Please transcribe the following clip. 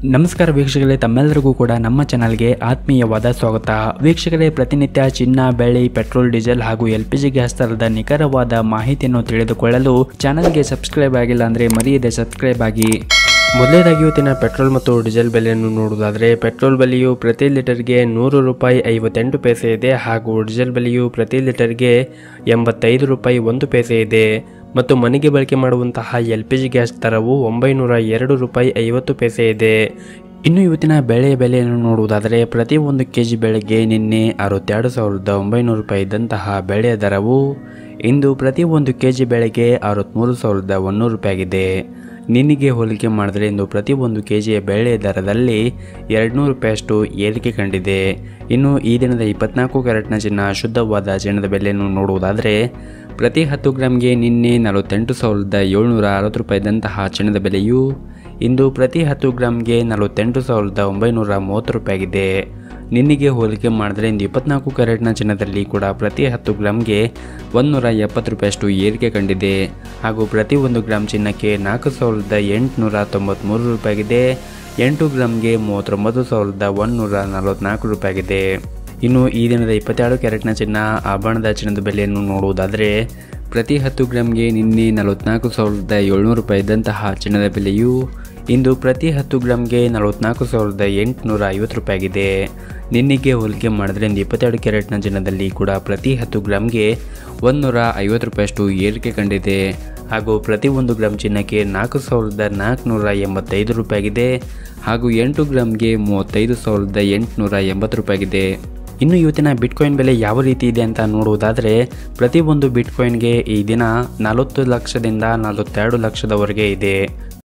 ನಮಸ್ಕಾರ ವೀಕ್ಷಕರೇ, ತಮ್ಮೆಲ್ಲರಿಗೂ ಕೂಡ ನಮ್ಮ ಚಾನಲ್ಗೆ ಆತ್ಮೀಯವಾದ ಸ್ವಾಗತ. ವೀಕ್ಷಕರೇ, ಪ್ರತಿನಿತ್ಯ ಚಿನ್ನ, ಬೆಳ್ಳಿ, ಪೆಟ್ರೋಲ್, ಡೀಸೆಲ್ ಹಾಗೂ LPG ಗ್ಯಾಸ್ ದರದ ನಿಖರವಾದ ಮಾಹಿತಿಯನ್ನು ತಿಳಿದುಕೊಳ್ಳಲು ಚಾನಲ್ಗೆ ಸಬ್ಸ್ಕ್ರೈಬ್ ಆಗಿಲ್ಲ ಅಂದರೆ ಮರೆಯದೆ ಸಬ್ಸ್ಕ್ರೈಬ್ ಆಗಿ. ಮೊದಲನೇದಾಗಿ ಇವತ್ತಿನ ಪೆಟ್ರೋಲ್ ಮತ್ತು ಡೀಸೆಲ್ ಬೆಲೆಯನ್ನು ನೋಡುವುದಾದರೆ, ಪೆಟ್ರೋಲ್ ಬೆಲೆಯು ಪ್ರತಿ ಲೀಟರ್ಗೆ 100 ರೂಪಾಯಿ 58 ಪೈಸೆ ಇದೆ ಹಾಗೂ ಡೀಸೆಲ್ ಬೆಲೆಯು ಪ್ರತಿ ಲೀಟರ್ಗೆ 85 ರೂಪಾಯಿ 1 ಪೈಸೆ ಇದೆ. ಮತ್ತು ಮನೆಗೆ ಬಳಕೆ ಮಾಡುವಂತಹ LPG ಗ್ಯಾಸ್ ದರವು 902 ರೂಪಾಯಿ 50 ಪೈಸೆ ಇದೆ. ಇನ್ನು ಇವತ್ತಿನ ಬೆಲೆಯನ್ನು ನೋಡುವುದಾದರೆ, ಪ್ರತಿ 1 kg ಬೆಳೆಗೆ ನಿನ್ನೆ 62,900 ರೂಪಾಯಿ ಇದ್ದಂತಹ ಬೆಳೆಯ ದರವು ಇಂದು ಪ್ರತಿ 1 kg ಬೆಳೆಗೆ 63,100 ರೂಪಾಯಿ ಆಗಿದೆ. ನಿನ್ನೆಗೆ ಹೋಲಿಕೆ ಮಾಡಿದರೆ ಇಂದು ಪ್ರತಿ 1 kg ಬೆಳೆಯ ದರದಲ್ಲಿ 200 ರೂಪಾಯಿಯಷ್ಟು ಏರಿಕೆ ಕಂಡಿದೆ. ಇನ್ನು ಈ ದಿನದ 24 ಕ್ಯಾರೆಟ್ನ ಚಿನ್ನ ಶುದ್ಧವಾದ ಚಿನ್ನದ ಬೆಲೆಯನ್ನು ನೋಡುವುದಾದರೆ, ಪ್ರತಿ 10 ಗ್ರಾಮ್ಗೆ ನಿನ್ನೆ 48,760 ರೂಪಾಯಿ ಇದ್ದಂತಹ ಚಿನ್ನದ ಬೆಲೆಯು ಇಂದು ಪ್ರತಿ 10 ಗ್ರಾಮ್ಗೆ 48,930 ರೂಪಾಯಿ ಆಗಿದೆ. ನಿನ್ನೆಗೆ ಹೋಲಿಕೆ ಮಾಡಿದರೆ ಇಂದು 24 ಕ್ಯಾರೆಟ್ನ ಚಿನ್ನದಲ್ಲಿ ಕೂಡ ಪ್ರತಿ 10 ಗ್ರಾಮ್ಗೆ 170 ರೂಪಾಯಿಯಷ್ಟು ಏರಿಕೆ ಕಂಡಿದೆ ಹಾಗೂ ಪ್ರತಿ 1 ಗ್ರಾಮ್ ಚಿನ್ನಕ್ಕೆ 4,893 ರೂಪಾಯಿ ಆಗಿದೆ. 8 ಗ್ರಾಮ್ಗೆ 39,144 ರೂಪಾಯಿ ಆಗಿದೆ. ಇನ್ನು ಈ ದಿನದ 22 ಕ್ಯಾರೆಟ್ನ ಚಿನ್ನ ಆಭರಣದ ಚಿನ್ನದ ಬೆಲೆಯನ್ನು ನೋಡುವುದಾದರೆ, ಪ್ರತಿ 10 ಗ್ರಾಮ್ಗೆ ನಿನ್ನೆ 44,700 ರೂಪಾಯಿ ಇದ್ದಂತಹ ಚಿನ್ನದ ಬೆಲೆಯು ಇಂದು ಪ್ರತಿ 10 ಗ್ರಾಮ್ಗೆ 44,850 ರೂಪಾಯಿ ಆಗಿದೆ. ನಿನ್ನೆಗೆ ಹೋಲಿಕೆ ಮಾಡಿದರೆ ಇಂದು 22 ಕ್ಯಾರೆಟ್ನ ಚಿನ್ನದಲ್ಲಿ ಕೂಡ ಪ್ರತಿ 10 ಗ್ರಾಮ್ಗೆ 150 ರೂಪಾಯಿಯಷ್ಟು ಏರಿಕೆ ಕಂಡಿದೆ ಹಾಗೂ ಪ್ರತಿ 1 ಗ್ರಾಮ್ ಚಿನ್ನಕ್ಕೆ 4,485 ರೂಪಾಯಿ ಆಗಿದೆ ಹಾಗೂ 8 ಗ್ರಾಮ್ಗೆ 35,880 ರೂಪಾಯಿ ಆಗಿದೆ. ಇನ್ನು ಇವತ್ತಿನ ಬಿಟ್ಕಾಯಿನ್ ಬೆಲೆ ಯಾವ ರೀತಿ ಇದೆ ಅಂತ ನೋಡುವುದಾದರೆ, ಪ್ರತಿ 1 ಬಿಟ್ಕಾಯಿನ್ಗೆ ಈ ದಿನ 40 ಲಕ್ಷದಿಂದ 42 ಲಕ್ಷದವರೆಗೆ ಇದೆ.